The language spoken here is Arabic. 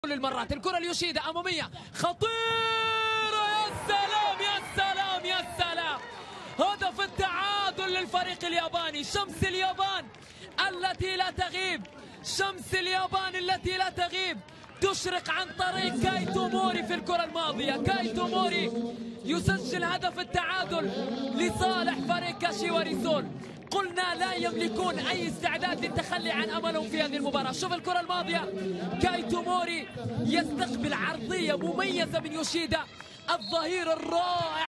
للمرات الكرة ليوشيدا أمامية خطيرة. يا سلام يا سلام يا سلام، هدف التعادل للفريق الياباني. شمس اليابان التي لا تغيب، شمس اليابان التي لا تغيب تشرق عن طريق كايتو موري في الكرة الماضية. كايتو موري يسجل هدف التعادل لصالح فريق كاشيواري سول. قلنا لا يملكون أي استعداد للتخلي عن أملهم في هذه المباراة. شوف الكرة الماضية، كايتو موري يستقبل عرضية مميزة من يوشيدا الظهير الرائع.